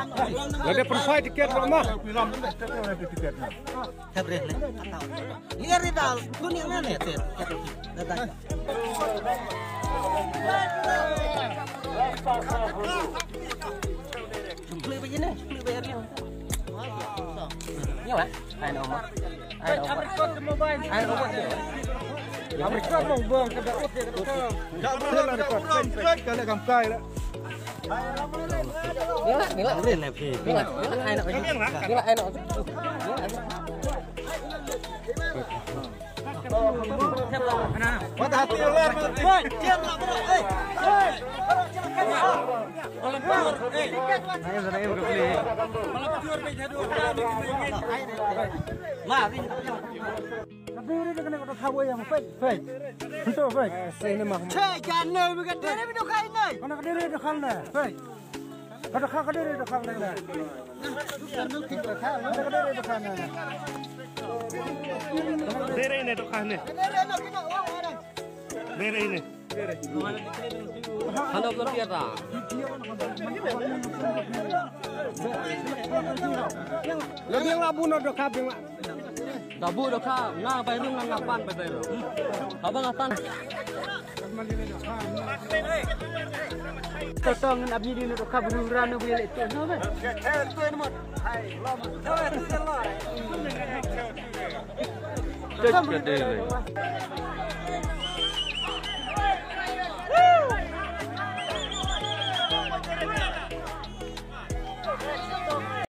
Ada profile tiket rumah. Kabre le. Lihat ridal, kuning mana ya ter? Datang. Beli begini, beli bayar dia. Nyawa? Ai no mah. Ai no. Ai no. Amerika mau buang ke darat ke darat. Tak boleh lah dekat. Kalau gamkai lah. Nila rin na pi. Nila ai na. Nila ai na. What hati Allah. Diam lah bro. Eh. Ayo sana ayo beli. Ma, Tapi ini kena kau tahu yang fake. Betul fake. Saya ni mah. cek jangan bukan dia ni dok kai ni. Kau nak diri dekat mana? Fake. Kau dekat diri dekat mana? Diri ini dekat mana? Diri ini. Halo Gordiata. Lebih labu nak dekat bing. Dabu dekat, ngangไปรุ่งngang panไปเลย. Abang ngapan. Totong abdi di dekat beruran boleh itu. Nama? Itu ni mah. Hai, lama. Cek ke dia.